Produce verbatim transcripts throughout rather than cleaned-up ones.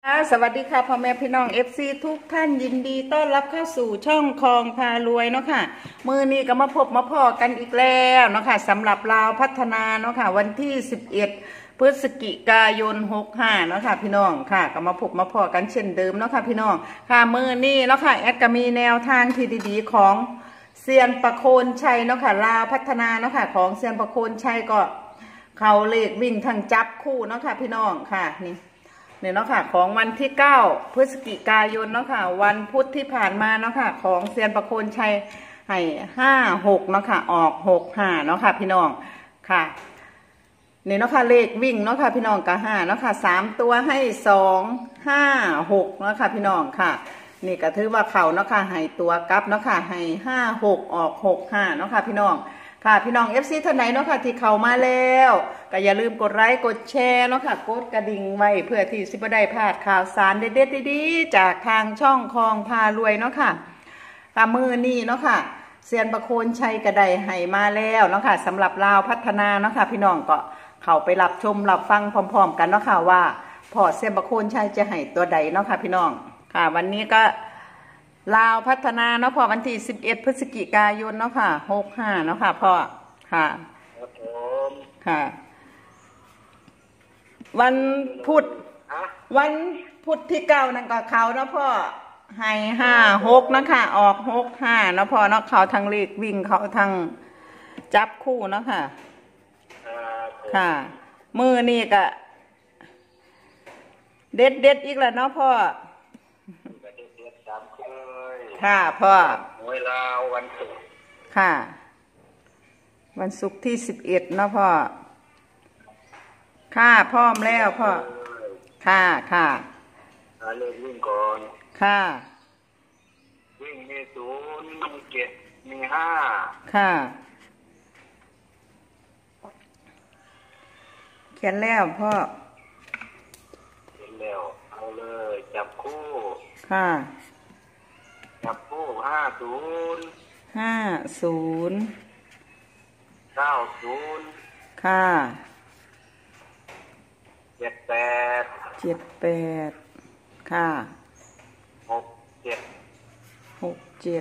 สวัสดีค่ะพ่อแม่พี่น้อง เอฟ ซี ทุกท่านยินดีต้อนรับเข้าสู่ช่องคลองพารวยเนาะค่ะมือนี้ก็มาพบมาพอกันอีกแล้วเนาะค่ะสำหรับลาวพัฒนาเนาะค่ะวันที่สิบเอ็ดพฤศจิกายนหกห้าเนาะค่ะพี่น้องค่ะก็มาพบมาพอกันเช่นเดิมเนาะค่ะพี่น้องค่ะมือนี้เนาะค่ะแอดก็มีแนวทางที่ดีๆของเซียนประโคนชัยเนาะค่ะลาวพัฒนาเนาะค่ะของเซียนประโคนชัยก็เขาเลขวิ่งทางจับคู่เนาะค่ะพี่น้องค่ะนี่เนี่ยเนาะค่ะของวันที่เก้าพฤศจิกายนเนาะค่ะวันพุธที่ผ่านมาเนาะค่ะของเซียนประโคนชัยให้ห้าหกเนาะค่ะออกหกห้าเนาะค่ะพี่น้องค่ะเนี่ยเนาะค่ะเลขวิ่งเนาะค่ะพี่น้องกับห้าเนาะค่ะสามตัวให้สองห้าหกเนาะค่ะพี่น้องค่ะนี่ก็ถือว่าเขาเนาะค่ะให้ตัวกลับเนาะค่ะให้ห้าหกออกหกห้าเนาะค่ะพี่น้องค่ะพี่น้อง เอฟ ซี ท่านไหนเนาะค่ะที่เข้ามาแล้วก็อย่าลืมกดไลค์กดแชร์เนาะค่ะกดกระดิ่งไว้เพื่อที่สิบ่ได้พลาดข่าวสารเด็ดๆดีๆจากทางช่องคลองพารวยเนาะค่ะค่ะมือนี้เนาะค่ะเซียนประโคนชัยกระไดให้มาแล้วเนาะค่ะสำหรับลาวพัฒนาเนาะค่ะพี่น้องก็เข้าไปรับชมรับฟังพร้อมๆกันเนาะค่ะว่าพ่อเซียนประโคนชัยจะให้ตัวใดเนาะค่ะพี่น้องค่ะวันนี้ก็ลาวพัฒนาเนาะพ่อวันที่สิบเอ็ดพฤศจิกายนเนาะค่ะหกห้าเนาะค่ะพ่อค่ะครับผมค่ะวันพุธวันพุธที่เก้านั่นก็เขาเนาะพ่อให้ห้าหกเนาะค่ะออกหกห้าเนาะพ่อเนาะเขาทางเลขวิ่งเขาทางจับคู่เนาะค่ะค่ะมือนี่ก็เด็ดเด็ดอีกแล้วเนาะพ่อค่ะพ่อเวลาวันศุกร์ค่ะวันศุกร์ที่สิบเอ็ดเนาะพ่อค่ะพร้อมแล้วพ่อค่ะค่ะเริ่มวิ่งก่อนค่ะวิ่งมีศูนย์มีเจ็ดมีห้าค่ะเขียนแล้วพ่อเขียนแล้วเอาเลยจับคู่ค่ะจับคู่ห้าศูนย์ห้าศูนย์เก้าศูนย์ค่ะเจ็ดแปดเจ็ดแปดค่ะหกเจ็ดหกเจ็ด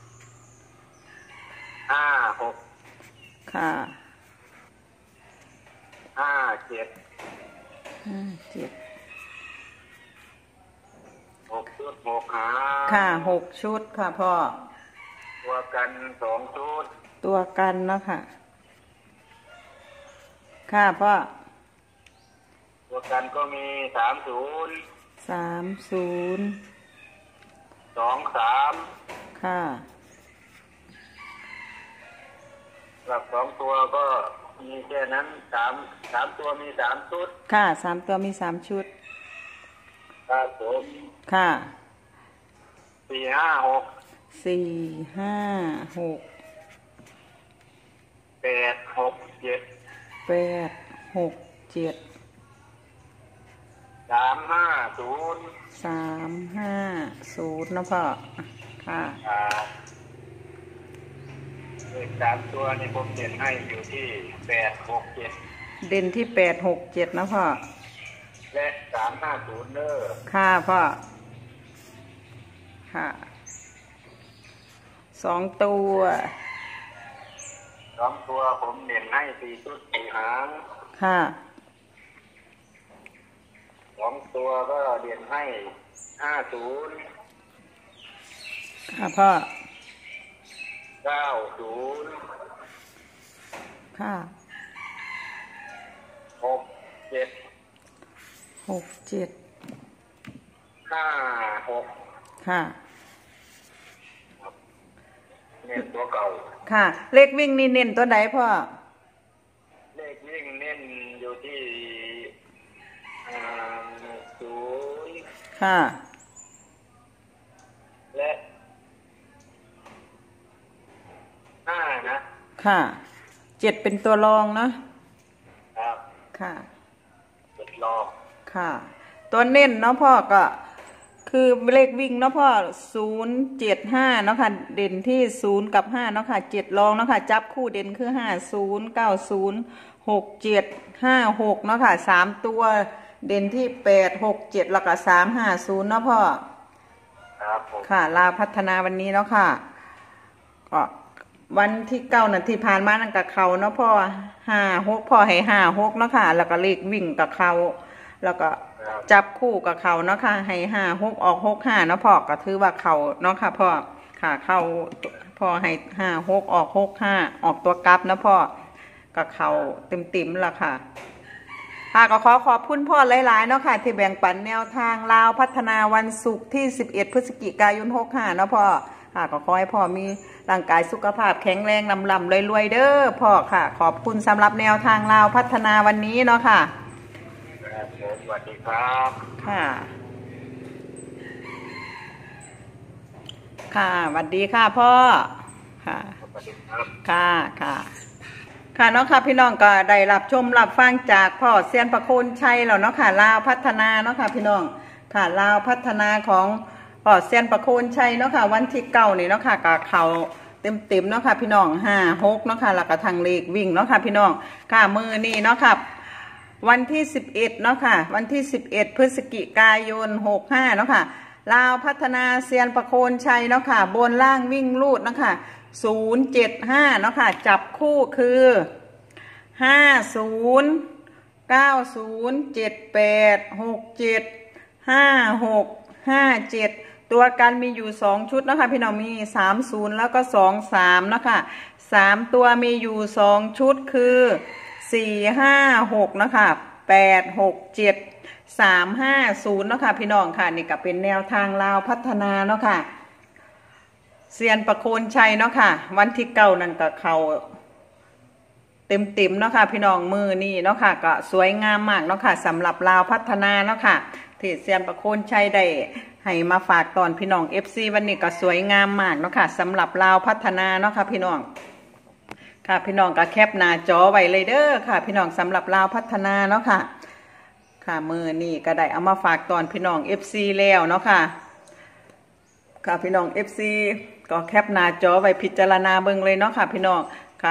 ห้าหกค่ะห้าเจ็ดห้าเจ็ดหกชุดหกหาค่ะหกชุดค่ะพ่อตัวกันสองชุดตัวกันเนาะค่ะค่ะพ่อตัวกันก็มีสามศูนย์สามศูนย์สองสามค่ะหลักสองตัวก็มีแค่นั้นสามสามตัวมีสามชุดค่ะสามตัวมีสามชุดครับผมค่ะสี่ห้าหกสี่ห้าหกแปดหกเจ็ดแปดหกเจ็ดสามห้าศูนย์สามห้าศูนย์นะพ่อค่ะเลขสามตัวนี่ผมเด่นให้อยู่ที่แปดหกเจ็ดเด่นที่แปดหกเจ็ดนะพ่อและสามห้าศูนย์เด้อค่ะพ่อค่ะสองตัวสองตัวผมเด่นให้สี่ชุดสี่หางค่ะสองตัวก็เด่นให้ห้าศูนย์ค่ะพ่อเก้าศูนย์ค่ะหกเจ็ดหกเจ็ดห้าหกค่ะเน้นตัวเก่าค่ะเลขวิ่งนี่เน้นตัวไหนพ่อเลขวิ่งเน้นอยู่ที่ศูนย์ค่ะและห้านะค่ะเจ็ดเป็นตัวรองนะครับค่ะเจ็ดรองค่ะตัวเน้นเนาะพ่อก็คือเลขวิ่งเนาะพ่อศูนย์เจ็ดห้าเนาะค่ะเด่นที่ศูนย์กับห้าเนาะค่ะเจ็ดรองเนาะค่ะจับคู่เด่นคือห้าศูนย์เก้าศูนย์หกเจ็ดห้าหกเนาะค่ะสามตัวเด่นที่แปดหกเจ็ดแล้วก็สามห้าศูนย์เนาะพ่อครับผมค่ะลาวพัฒนาวันนี้เนาะค่ะก็วันที่เก้านาทีผ่านมานั่นกับเขาเนาะพ่อห้าหกพ่อให้ห้าหกเนาะค่ะแล้วก็เลขวิ่งกับเขาแล้วก็จับคู่กับเขาเนาะค่ะให้ห้าหกออกหกห้าเนาะพ่อก็ถือว่าเขาเนาะค่ะพ่อค่ะเข้าพ่อให้ห้าหกออกหกห้าออกตัวกลับนะพ่อกับเขาเต็มติ่มละค่ะค่ะก็ขอขอบคุณพ่อหลายๆเนาะค่ะที่แบ่งปันแนวทางลาวพัฒนาวันศุกร์ที่สิบเอ็ดพฤศจิกายนหกห้าเนาะพ่อค่ะก็ขอให้พ่อมีร่างกายสุขภาพแข็งแรงลำลำรวยๆเด้อพ่อค่ะขอบคุณสำหรับแนวทางลาวพัฒนาวันนี้เนาะค่ะสวัสดีครับค่ะค่ะสวัสดีค่ะพ่อค่ะค่ะค่ะค่ะเนาะค่ะพี่น้องก็ได้รับชมรับฟังจากพ่อเซียนประโคนชัยแล้วเนาะค่ะลาวพัฒนาเนาะค่ะพี่น้องค่ะลาวพัฒนาของพ่อเซียนประโคนชัยเนาะค่ะวันที่เก้านี่เนาะค่ะกับเขาเต็มเต็มเนาะค่ะพี่น้องห้าหกเนาะค่ะแล้วก็ทางเลขวิ่งเนาะค่ะพี่น้องค่ะมือนี่เนาะค่ะวันที่สิบเอ็ดเนาะค่ะวันที่สิบเอ็ดพฤศจิกายนหกห้าเนาะค่ะลาวพัฒนาเซียนประโคนชัยเนาะค่ะบนล่างวิ่งลูดเนาะค่ะศูนย์เจ็ดห้าเนาะค่ะจับคู่คือห้าศูนย์เก้าศูนย์เจ็ดแปดหกเจ็ดห้าหกห้าเจ็ดตัวกันมีอยู่สองชุดนะคะพี่น้องมีสามศูนย์แล้วก็สองสามนะคะสามตัวมีอยู่สองชุดคือสี่ห้าหกนะคะแปดหกเจ็ดสามห้าศูนย์นะคะพี่น้องค่ะนี่ก็เป็นแนวทางลาวพัฒนาเนาะค่ะเซียนประโคนชัยเนาะค่ะวันที่เก้านั่นก็เขาเต็มเต็มเนาะค่ะพี่น้องมือนี่เนาะค่ะก็สวยงามมากเนาะค่ะสำหรับลาวพัฒนาเนาะค่ะที่เซียนประโคนชัยได้ให้มาฝากตอนพี่น้องเอฟซีวันนี้ก็สวยงามมากเนาะค่ะสำหรับลาวพัฒนาเนาะค่ะพี่น้องค่ะพี่น้องก็แคปหน้าจอไว้เลยเด้อค่ะพี่น้องสำหรับลาวพัฒนาเนาะค่ะค่ะมือนี่ก็ได้เอามาฝากตอนพี่น้องเอฟซีแล้วเนาะค่ะค่ะพี่น้องเอฟซีก็แคปหน้าจอไว้พิจารณาเบิ่งเลยเนาะค่ะพี่น้องค่ะ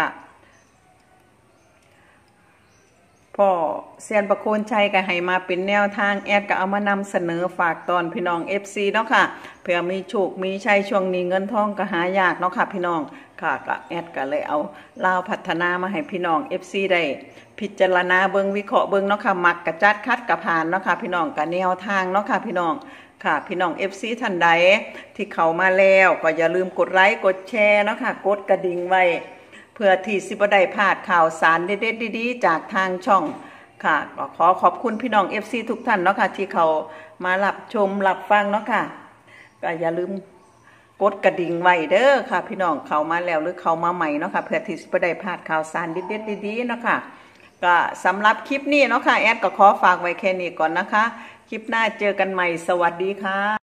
พ่อเซียนประโคนชัยก็ให้มาเป็นแนวทางแอดก็เอามานำเสนอฝากตอนพี่น้องเอฟซีเนาะค่ะเพื่อมีโชคมีชัยช่วงนี้เงินทองก็หายากเนาะค่ะพี่น้องค่ะก็แอดก็เลยเอาลาวพัฒนามาให้พี่น้องเอฟซีได้พิจารณาเบิ่งวิเคราะห์เบิ่งเนาะค่ะมักกระจัดคัดกระผ่านเนาะค่ะพี่น้องกับแนวทางเนาะค่ะพี่น้องค่ะพี่น้องเอฟซีท่านใดที่เข้ามาแล้วก็อย่าลืมกดไลค์กดแชร์เนาะค่ะกดกระดิ่งไว้เพื่อที่สิบ่ได้พลาดข่าวสารเด็ดๆดีๆจากทางช่องค่ะก็ขอขอบคุณพี่น้อง เอฟ ซี ทุกท่านเนาะค่ะที่เขามารับชมรับฟังเนาะค่ะก็อย่าลืมกดกระดิ่งไว้เด้อค่ะพี่น้องเขามาแล้วหรือเขามาใหม่เนาะค่ะเพื่อที่จะได้พลาดข่าวสารเด็ดๆดีๆเนาะค่ะก็สำหรับคลิปนี้เนาะค่ะแอดก็ขอฝากไว้แค่นี้ก่อนนะคะคลิปหน้าเจอกันใหม่สวัสดีค่ะ